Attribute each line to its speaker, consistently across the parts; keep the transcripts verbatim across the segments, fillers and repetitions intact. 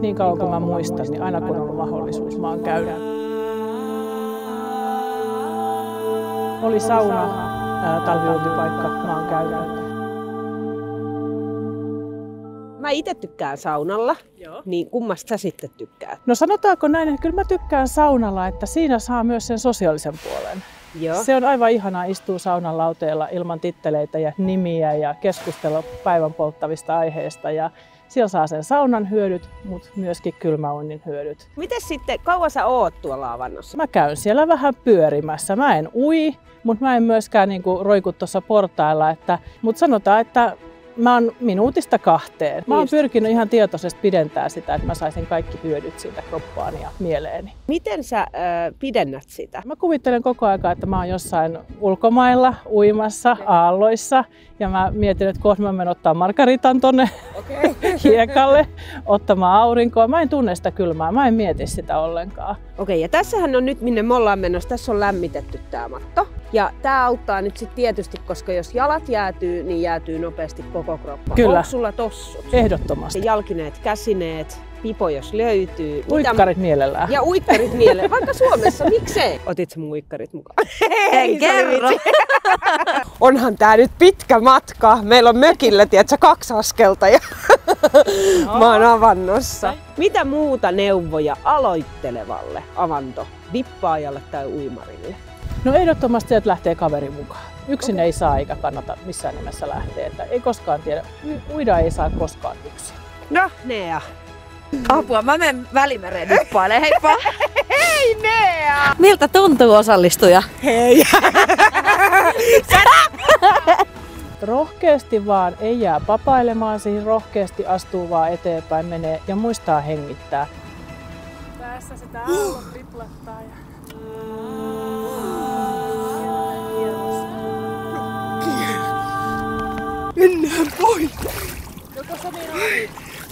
Speaker 1: Niin kauan kuin mä muistan, niin aina kun on ollut mahdollisuus, mä oon käynyt. Oli sauna, talviuintipaikka, mä oon käynyt.
Speaker 2: Mä itse tykkään saunalla, Joo. niin kummasta sä sitten tykkäät?
Speaker 1: No sanotaanko näin, että kyllä mä tykkään saunalla, että siinä saa myös sen sosiaalisen puolen.
Speaker 2: Joo.
Speaker 1: Se on aivan ihanaa istua saunan lauteella ilman titteleitä ja nimiä ja keskustella päivän polttavista aiheista. Ja siellä saa sen saunan hyödyt, mutta myöskin kylmäuinnin hyödyt.
Speaker 2: Miten sitten, kauan sä oot tuolla avannossa?
Speaker 1: Mä käyn siellä vähän pyörimässä. Mä en ui, mutta mä en myöskään niinku roiku tuossa portailla. Että, mutta sanotaan, että mä oon minuutista kahteen. Mä oon pyrkinyt ihan tietoisesti pidentää sitä, että mä saisin kaikki hyödyt siitä kroppaan ja mieleeni.
Speaker 2: Miten sä äh, pidennät sitä?
Speaker 1: Mä kuvittelen koko ajan, että mä oon jossain ulkomailla uimassa, okay. aalloissa. Ja mä mietin, että kohta mä menen ottaa margaritan tonne okay. hiekalle, ottamaan aurinkoa. Mä en tunne sitä kylmää, mä en mieti sitä ollenkaan.
Speaker 2: Okei, okay, ja tässähän on nyt, minne me ollaan menossa, tässä on lämmitetty tää matto. Ja tää auttaa nyt sit tietysti, koska jos jalat jäätyy, niin jäätyy nopeasti koko kroppa.
Speaker 1: Kyllä.
Speaker 2: Onko sulla tossut?
Speaker 1: Ehdottomasti.
Speaker 2: Jalkineet, käsineet, pipo jos löytyy.
Speaker 1: Uikkarit mielellään.
Speaker 2: Ja uikkarit mielellään. Vaikka Suomessa, miksei? Otit sä mun uikkarit mukaan?
Speaker 3: En kerro.
Speaker 2: Onhan tää nyt pitkä matka. Meillä on mökillä, tiedätkö, kaksi askelta ja no. mä oon avannossa. Mitä muuta neuvoja aloittelevalle avanto, dippaajalle tai uimarille?
Speaker 1: No ehdottomasti, että lähtee kaveri mukaan. Yksin okay. ei saa eikä kannata missään nimessä lähteä. Että ei koskaan tiedä. Uida ei saa koskaan yksin.
Speaker 2: No, Nea.
Speaker 3: Apua, mä menen Välimereen dippailemaan. Heippa!
Speaker 2: Hei Nea!
Speaker 3: Miltä tuntuu osallistuja?
Speaker 2: Hei!
Speaker 1: Rohkeasti vaan, ei jää papailemaan siihen, rohkeasti astuu vaan eteenpäin, menee ja muistaa hengittää. Tässä sitä aallot riplattaa ja...
Speaker 2: Mennään pois!
Speaker 1: Joko se niin ohi?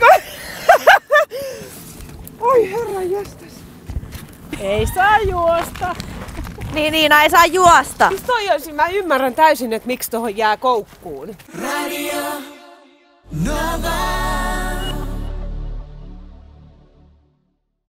Speaker 2: Oi herra jästäs!
Speaker 1: Ei saa juosta!
Speaker 3: Niin, niin, ei saa juosta!
Speaker 2: Siis toi olisi, mä ymmärrän täysin, että miksi tohon jää koukkuun.
Speaker 4: Radio Nova.